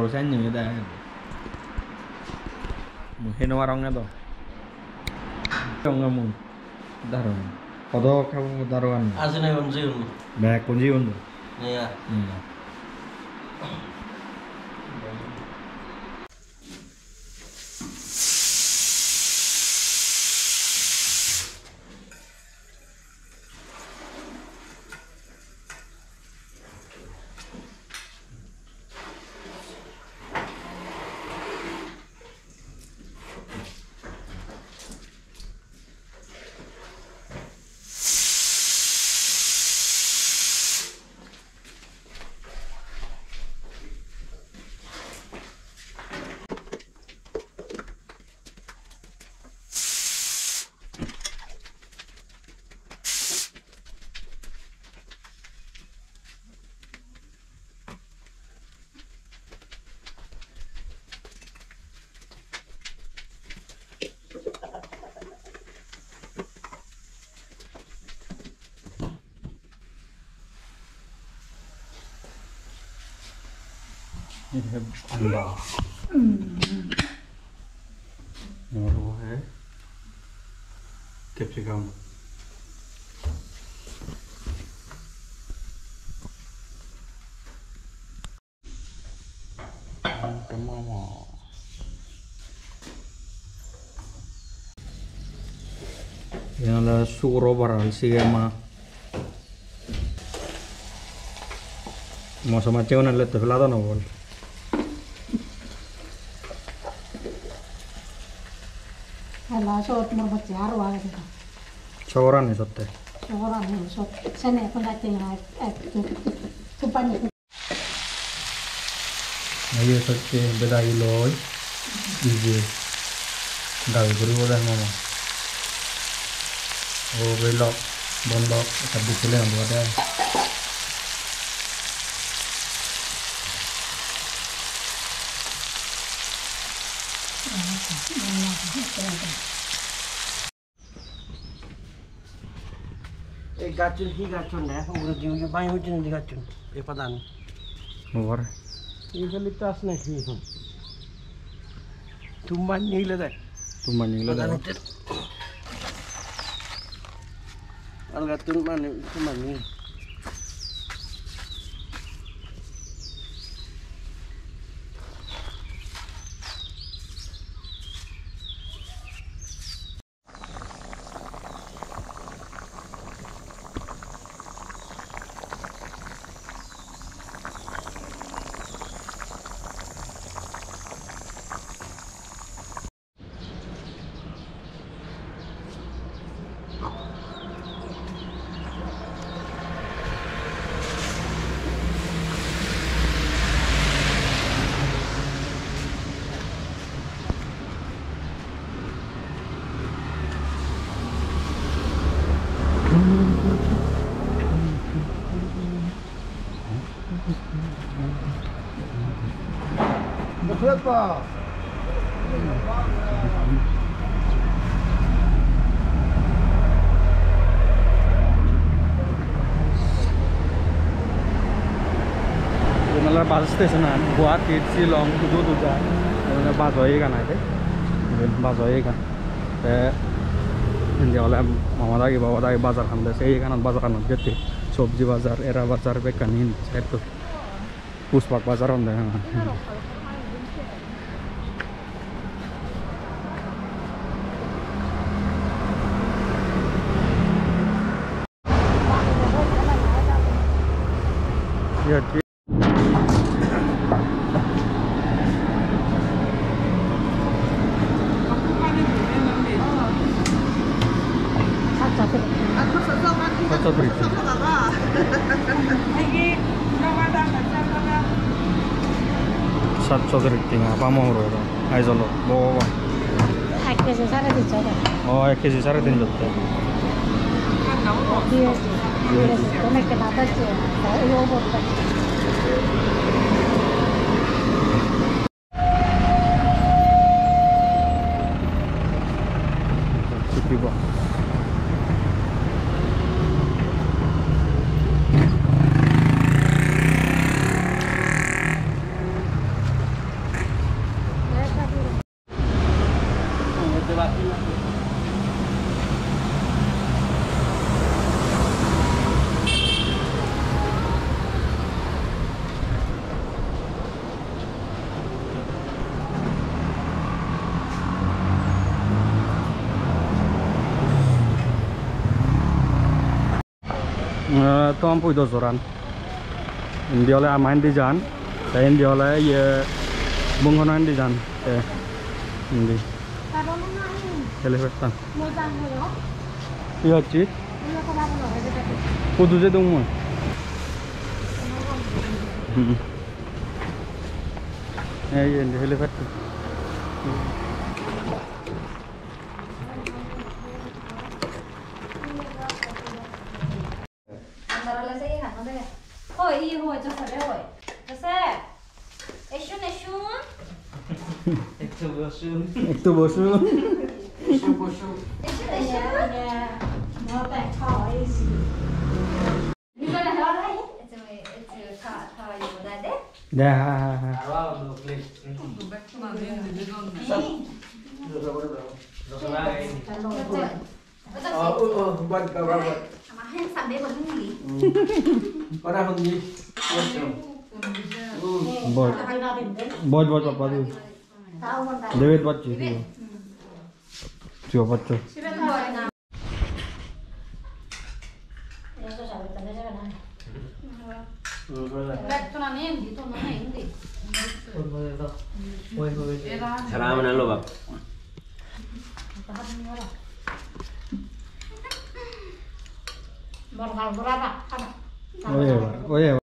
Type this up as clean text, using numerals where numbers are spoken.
dosennya gitu. Mungkin warungnya tuh. Ngomong. Taruh. Kodok kamu taruhan. Asli kunci. Banyak kunci untuk. Iya. Anda. Naruh capsicum. Mau. Yang ada suro barang sih mah. Mau sama cewek nanti tuh pelata nol. Kalau shot mau baca arwah gitu. Coran nih sote. Orang yang shot, sana pun tak tinggal tumpahnya. Ayo sote beda iloy. Ije. Gawe beri udah mama. Oh belok, bondok, tapi sila yang buat dia. Gacun ki gacun ya, udah jiwa banyak hujan di gacun. Padan. Luar. Ini kalitas nih. Tumban nila deh. Tuman yang lada. Algatun mana tumban nih. Berapa? Malah bus stationan buat di Silong tujuh tujuh. Mana bus hoy kan ada. Bus hoy kan. Ini oleh mama lagi bawa lagi bazar kan. Saya kan bazar kan jadi. Sobji bazar, era bazar bekanin. Saya tu. Puspak bazar on dah. Ya, satu berita. Satu berita apa mau orang? Ayo lo, bawa. Akhirnya sana dicoba. Oh, akhirnya sana tinjau. Dia kena kenapa sih? Saya mau tiba. Tuampu itu zoran. Ini oleh amain di jan, saya ini oleh ya bungonan di jan. Ini. Elephant. Iya cik. Kudu je dong mu. Ini elephant. Hồi y hồi cho sợ đấy hồi cho xe Eshun Itu bos. Nó tại khỏi gì như cái này đó đấy Dah. Buat kau buat. Mahin sampai begini Pada hunyi. Buat apa tu? tahu kan Dewet buat cik. Coba tu. Salam mana lo bab? Berapa? Oh iya.